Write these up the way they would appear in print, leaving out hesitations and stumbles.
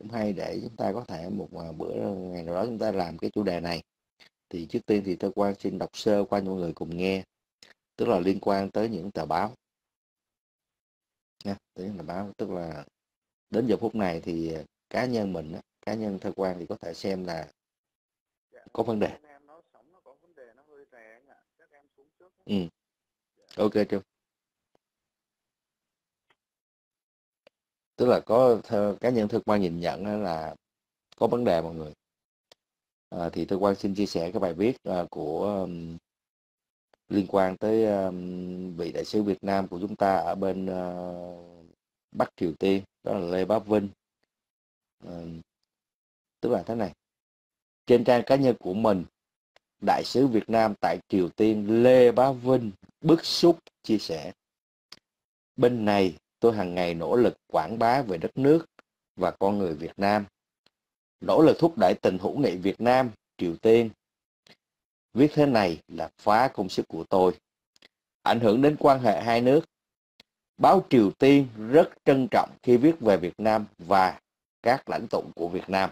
cũng hay để chúng ta có thể một bữa ngày nào đó chúng ta làm cái chủ đề này. Thì trước tiên thì tôi Quang xin đọc sơ qua cho mọi người cùng nghe, tức là liên quan tới những tờ báo nha, tới những tờ báo, tức là đến giờ phút này thì cá nhân mình á, cá nhân Thơ Quang thì có thể xem là có vấn đề. Em nó sóng nó có vấn đề, nó hơi rè anh ạ. Chắc em xuống trước. Ok chưa? Tức là có cá nhân Thơ Quang nhìn nhận là có vấn đề mọi người. Thì Thơ Quang xin chia sẻ cái bài viết của liên quan tới vị đại sứ Việt Nam của chúng ta ở bên Bắc Triều Tiên, đó là Lê Bá Vinh. Tức là thế này, trên trang cá nhân của mình, đại sứ Việt Nam tại Triều Tiên Lê Bá Vinh bức xúc chia sẻ: bên này tôi hàng ngày nỗ lực quảng bá về đất nước và con người Việt Nam, nỗ lực thúc đẩy tình hữu nghị Việt Nam Triều Tiên. Viết thế này là phá công sức của tôi, ảnh hưởng đến quan hệ hai nước. Báo Triều Tiên rất trân trọng khi viết về Việt Nam và các lãnh tụ của Việt Nam.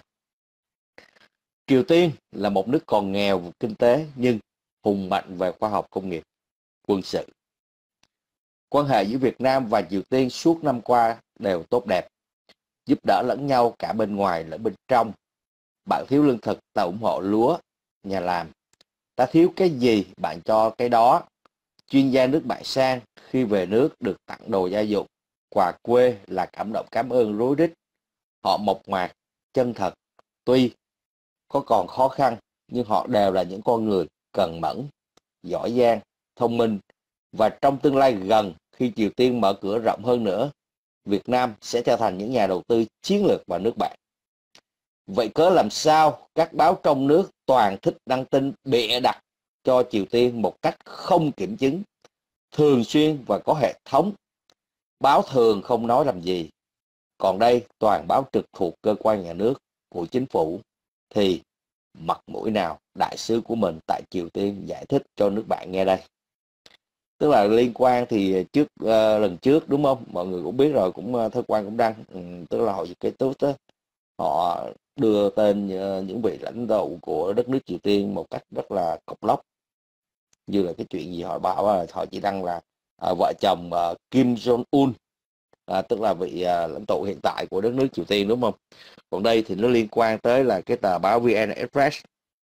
Triều Tiên là một nước còn nghèo về kinh tế nhưng hùng mạnh về khoa học công nghiệp, quân sự. Quan hệ giữa Việt Nam và Triều Tiên suốt năm qua đều tốt đẹp, giúp đỡ lẫn nhau cả bên ngoài lẫn bên trong. Bạn thiếu lương thực, ta ủng hộ lúa, nhà làm. Ta thiếu cái gì, bạn cho cái đó. Chuyên gia nước bạn sang, khi về nước được tặng đồ gia dụng, quà quê là cảm động cảm ơn rối rít. Họ mộc mạc, chân thật. Tuy có còn khó khăn, nhưng họ đều là những con người cần mẫn, giỏi giang, thông minh. Và trong tương lai gần, khi Triều Tiên mở cửa rộng hơn nữa, Việt Nam sẽ trở thành những nhà đầu tư chiến lược vào nước bạn. Vậy cớ làm sao các báo trong nước toàn thích đăng tin bịa đặt cho Triều Tiên một cách không kiểm chứng, thường xuyên và có hệ thống? Báo thường không nói làm gì. Còn đây toàn báo trực thuộc cơ quan nhà nước của chính phủ, thì mặt mũi nào đại sứ của mình tại Triều Tiên giải thích cho nước bạn nghe đây? Tức là liên quan thì lần trước đúng không, mọi người cũng biết rồi, cũng Thơ Quang cũng đăng, tức là hội cái tốt đó, họ đưa tên những vị lãnh đạo của đất nước Triều Tiên một cách rất là cộc lốc, như là cái chuyện gì họ bảo là họ chỉ đăng là vợ chồng Kim Jong Un, tức là vị lãnh tụ hiện tại của đất nước Triều Tiên, đúng không? Còn đây thì nó liên quan tới là cái tờ báo VN Express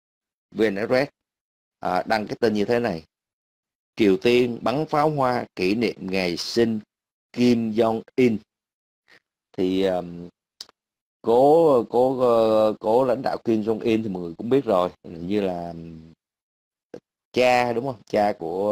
đăng cái tên như thế này: Triều Tiên bắn pháo hoa kỷ niệm ngày sinh Kim Jong Un. Thì cố lãnh đạo Kim Jong Un thì mọi người cũng biết rồi, như là cha, đúng không, cha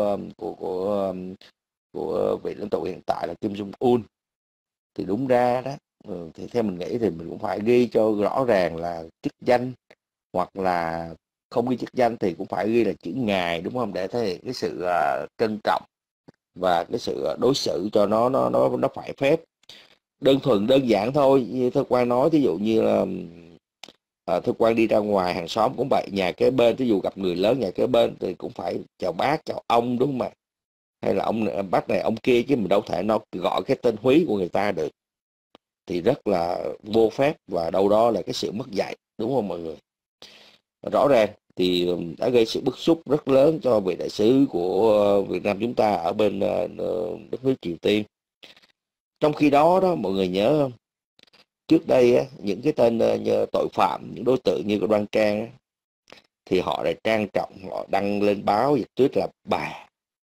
của vị lãnh tụ hiện tại là Kim Jong Un. Thì đúng ra đó, thì theo mình nghĩ thì mình cũng phải ghi cho rõ ràng là chức danh, hoặc là không ghi chức danh thì cũng phải ghi là chữ ngài, đúng không, để thể hiện cái sự trân trọng và cái sự đối xử cho nó phải phép. Đơn giản thôi, như Thơ Quang nói, ví dụ như là Thơ Quang đi ra ngoài hàng xóm cũng vậy, nhà kế bên, ví dụ gặp người lớn nhà kế bên thì cũng phải chào bác, chào ông, đúng không ạ? Hay là ông bác này ông kia, chứ mình đâu thể nó gọi cái tên húy của người ta được, thì rất là vô phép và đâu đó là cái sự mất dạy, đúng không mọi người? Rõ ràng thì đã gây sự bức xúc rất lớn cho vị đại sứ của Việt Nam chúng ta ở bên đất nước Triều Tiên. Trong khi đó đó, mọi người nhớ không, trước đây á, những cái tên tội phạm, những đối tượng như của Đoan Trang á, thì họ lại trang trọng, họ đăng lên báo Nhật Tuyết là bà.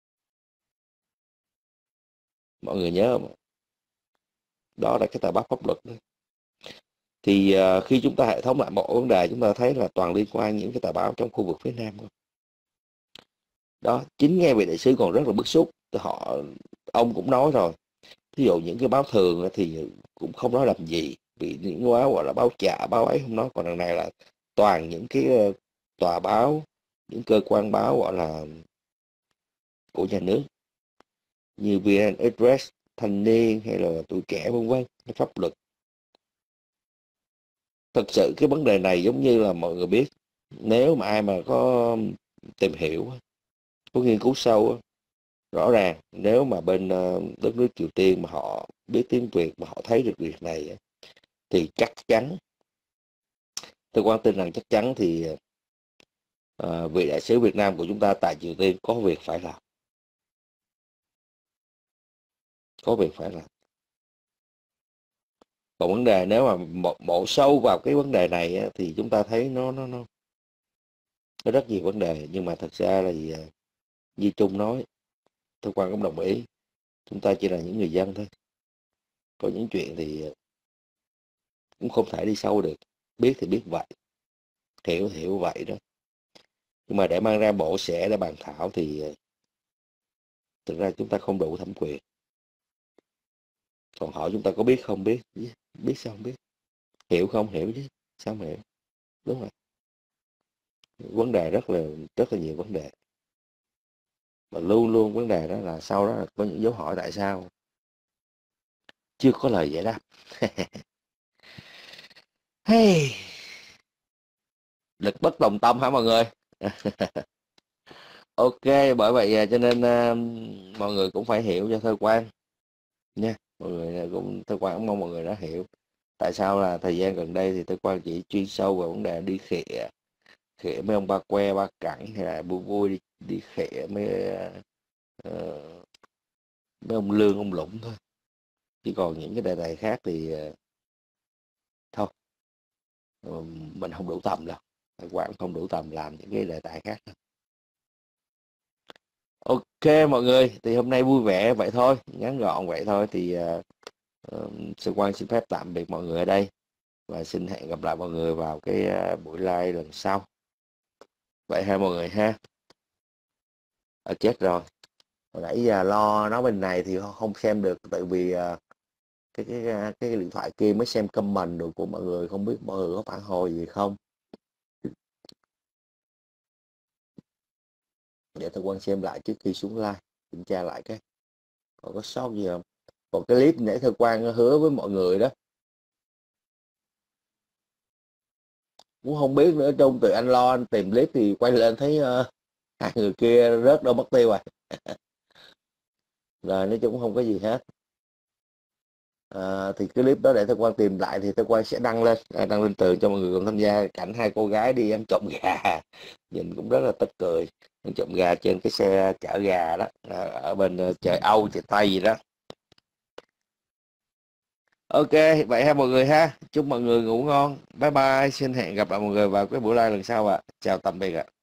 Mọi người nhớ không? Đó là cái tờ báo pháp luật đó. Thì khi chúng ta hệ thống lại mọi vấn đề, chúng ta thấy là toàn liên quan những cái tờ báo trong khu vực phía Nam thôi. Đó, chính nghe vị đại sứ còn rất là bức xúc. Ông cũng nói rồi, ví dụ những cái báo thường thì cũng không nói làm gì, vì những báo gọi là báo chạ, báo ấy không nói. Còn đằng này là toàn những cái tòa báo, những cơ quan báo gọi là của nhà nước, như VN Express, Thanh Niên hay là Tuổi Trẻ vân vân, pháp luật. Thật sự cái vấn đề này giống như là mọi người biết, nếu mà ai mà có tìm hiểu, có nghiên cứu sâu, rõ ràng nếu mà bên đất nước Triều Tiên mà họ biết tiếng Việt, mà họ thấy được việc này, thì chắc chắn Tôi quan tin rằng chắc chắn thì vị đại sứ Việt Nam của chúng ta tại Triều Tiên có việc phải làm, có việc phải làm. Còn vấn đề nếu mà mổ sâu vào cái vấn đề này á, thì chúng ta thấy nó rất nhiều vấn đề, nhưng mà thật ra là như Trung nói, tôi quan cũng đồng ý, chúng ta chỉ là những người dân thôi, có những chuyện thì cũng không thể đi sâu được, biết thì biết vậy, hiểu thì hiểu vậy đó, nhưng mà để mang ra bộ sẽ để bàn thảo thì thực ra chúng ta không đủ thẩm quyền. Còn hỏi chúng ta có biết không biết, biết sao không biết, hiểu không hiểu chứ sao không hiểu, đúng rồi. Vấn đề rất là nhiều vấn đề, mà luôn luôn vấn đề đó là sau đó là có những dấu hỏi tại sao chưa có lời giải đáp. Hey, lực bất tòng tâm hả mọi người? Ok, bởi vậy cho nên mọi người cũng phải hiểu cho Thơ Quang nha. Mọi người cũng, Thơ Quang cũng mong mọi người đã hiểu tại sao là thời gian gần đây thì Thơ Quang chỉ chuyên sâu vào vấn đề đi khịa khịa mấy ông ba que ba cẳng, hay là vui vui đi khịa ờ, mấy ông lương ông lũng thôi, chứ còn những cái đề tài khác thì thôi, mình không đủ tầm đâu, Thơ Quang không đủ tầm làm những cái đề tài khác đâu. Ok mọi người, thì hôm nay vui vẻ vậy thôi, ngắn gọn vậy thôi, thì Sư Quang xin phép tạm biệt mọi người ở đây, và xin hẹn gặp lại mọi người vào cái buổi live lần sau. Vậy ha mọi người ha. Chết rồi, hồi nãy giờ lo nói bên này thì không xem được, tại vì cái điện thoại kia mới xem comment được của mọi người, không biết mọi người có phản hồi gì không. Để tôi Quang xem lại trước khi xuống live, kiểm tra lại cái còn có sót gì không. Còn cái clip nãy Thơ Quang hứa với mọi người đó cũng không biết nữa, trong từ anh lo anh tìm clip thì quay lên thấy hai người kia rớt đâu mất tiêu rồi. Rồi nói chung cũng không có gì hết. Thì cái clip đó để Thơ Quang tìm lại thì Thơ Quang sẽ đăng lên tường cho mọi người cùng tham gia cảnh hai cô gái đi ăn trộm gà. Nhìn cũng rất là tức cười, ăn trộm gà trên cái xe chở gà đó, ở bên chợ Âu chợ Tây gì đó. Ok, vậy ha mọi người ha, chúc mọi người ngủ ngon, bye bye, xin hẹn gặp lại mọi người vào cái buổi live lần sau ạ. Chào tạm biệt ạ.